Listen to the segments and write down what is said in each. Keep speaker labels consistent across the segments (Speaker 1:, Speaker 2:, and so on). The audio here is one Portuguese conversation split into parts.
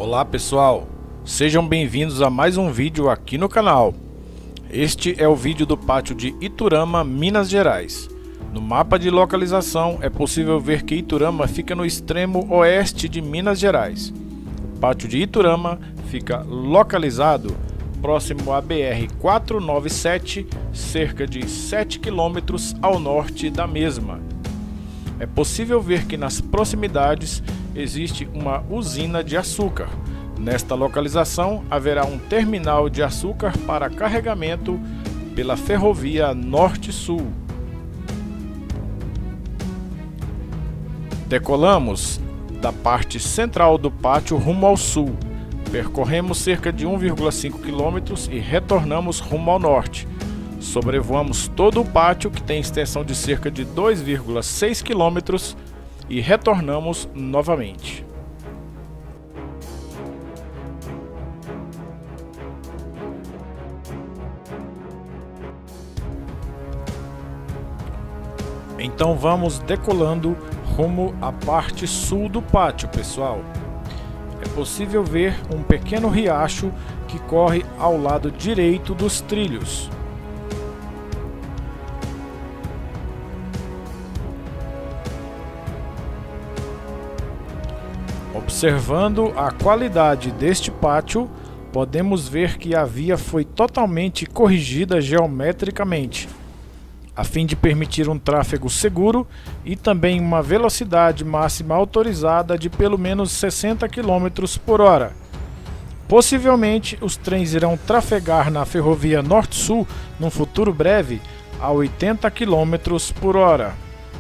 Speaker 1: Olá pessoal, sejam bem-vindos a mais um vídeo aqui no canal. Este é o vídeo do pátio de Iturama, Minas Gerais. No mapa de localização é possível ver que Iturama fica no extremo oeste de Minas Gerais. O pátio de Iturama fica localizado próximo à BR-497, cerca de 7 km ao norte da mesma. É possível ver que nas proximidades existe uma usina de açúcar. Nesta localização haverá um terminal de açúcar para carregamento pela ferrovia Norte-Sul. Decolamos da parte central do pátio rumo ao sul. Percorremos cerca de 1,5 km e retornamos rumo ao norte. Sobrevoamos todo o pátio, que tem extensão de cerca de 2,6 km, e retornamos novamente. Então vamos decolando rumo à parte sul do pátio, pessoal. É possível ver um pequeno riacho que corre ao lado direito dos trilhos. Observando a qualidade deste pátio, podemos ver que a via foi totalmente corrigida geometricamente, a fim de permitir um tráfego seguro e também uma velocidade máxima autorizada de pelo menos 60 km por hora. Possivelmente, os trens irão trafegar na ferrovia Norte-Sul num futuro breve a 80 km por hora.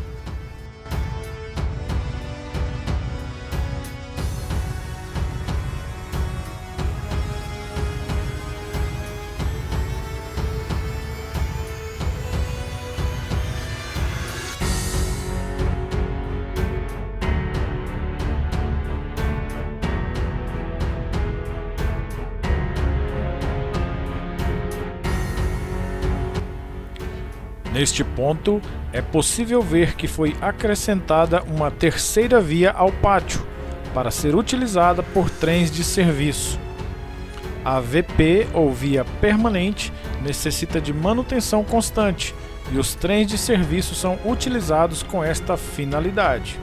Speaker 1: Neste ponto, é possível ver que foi acrescentada uma terceira via ao pátio, para ser utilizada por trens de serviço. A VP, ou via permanente, necessita de manutenção constante, e os trens de serviço são utilizados com esta finalidade.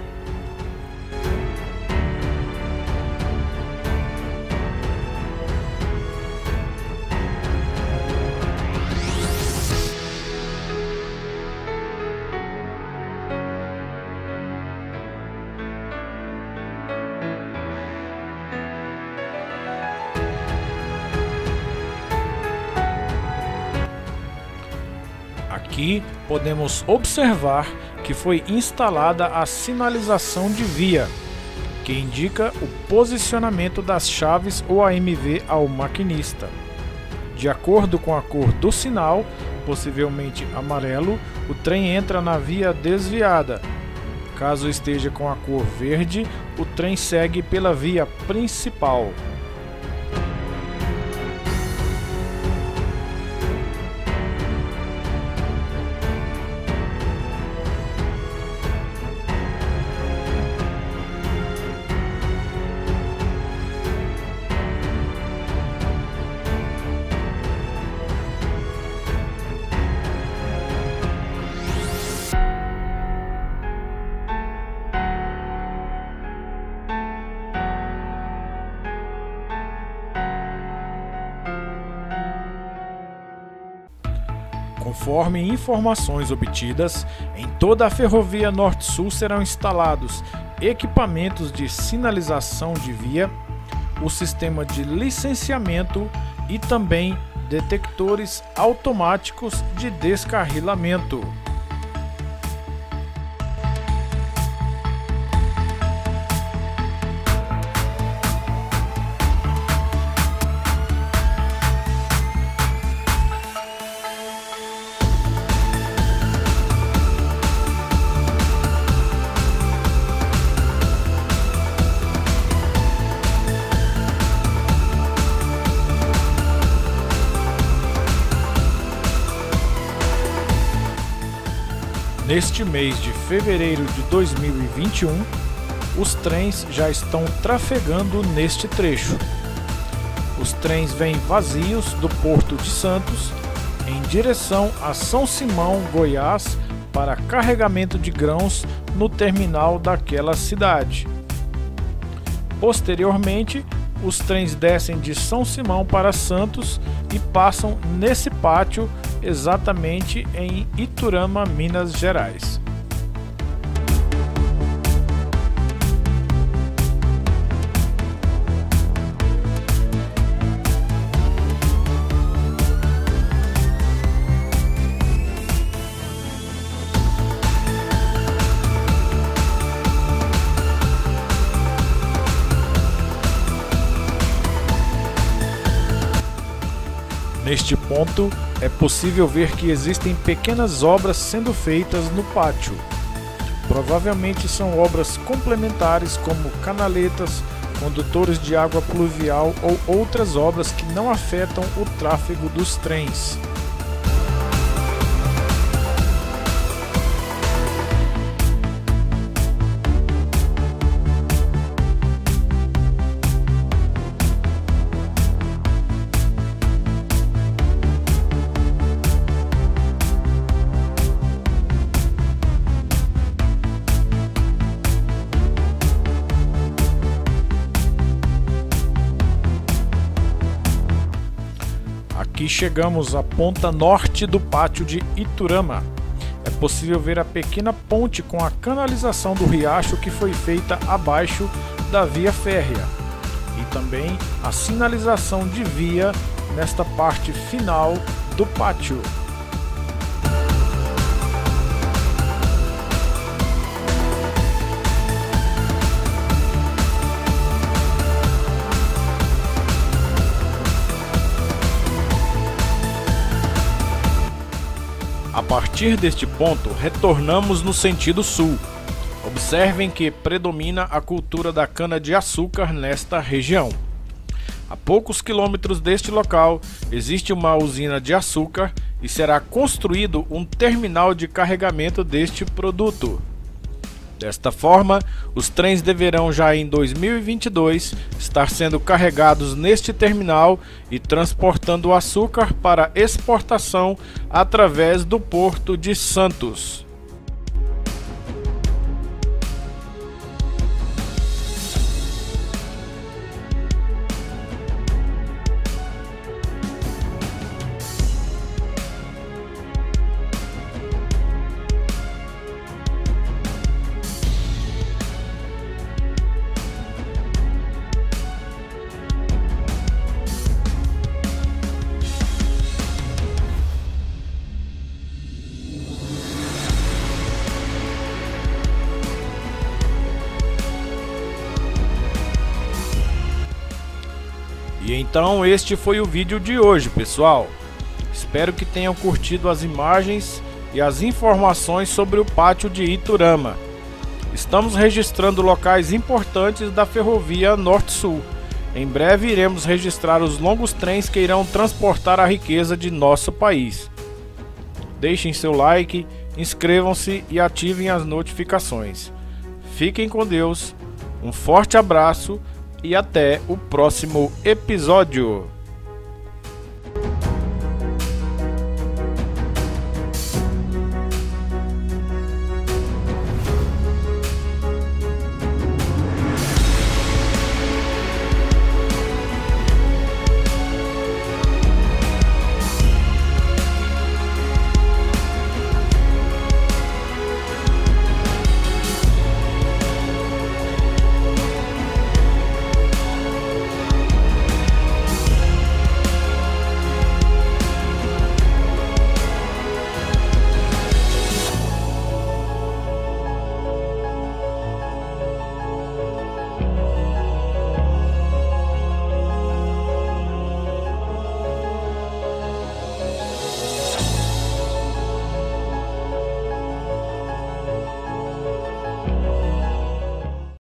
Speaker 1: Aqui podemos observar que foi instalada a sinalização de via, que indica o posicionamento das chaves ou AMV ao maquinista. De acordo com a cor do sinal, possivelmente amarelo, o trem entra na via desviada. Caso esteja com a cor verde, o trem segue pela via principal. Conforme informações obtidas, em toda a ferrovia Norte-Sul serão instalados equipamentos de sinalização de via, o sistema de licenciamento e também detectores automáticos de descarrilamento. Neste mês de fevereiro de 2021, os trens já estão trafegando neste trecho. Os trens vêm vazios do Porto de Santos em direção a São Simão, Goiás, para carregamento de grãos no terminal daquela cidade. Posteriormente, os trens descem de São Simão para Santos e passam nesse pátio exatamente em Iturama, Minas Gerais. Neste ponto, é possível ver que existem pequenas obras sendo feitas no pátio. Provavelmente são obras complementares como canaletas, condutores de água pluvial ou outras obras que não afetam o tráfego dos trens. Aqui chegamos à ponta norte do pátio de Iturama. É possível ver a pequena ponte com a canalização do riacho que foi feita abaixo da via férrea e também a sinalização de via nesta parte final do pátio. A partir deste ponto, retornamos no sentido sul. Observem que predomina a cultura da cana-de-açúcar nesta região. A poucos quilômetros deste local, existe uma usina de açúcar e será construído um terminal de carregamento deste produto. Desta forma, os trens deverão já em 2022 estar sendo carregados neste terminal e transportando açúcar para exportação através do Porto de Santos. E então este foi o vídeo de hoje, pessoal. Espero que tenham curtido as imagens e as informações sobre o pátio de Iturama. Estamos registrando locais importantes da ferrovia Norte-Sul. Em breve iremos registrar os longos trens que irão transportar a riqueza de nosso país. Deixem seu like, inscrevam-se e ativem as notificações. Fiquem com Deus, um forte abraço e até o próximo episódio.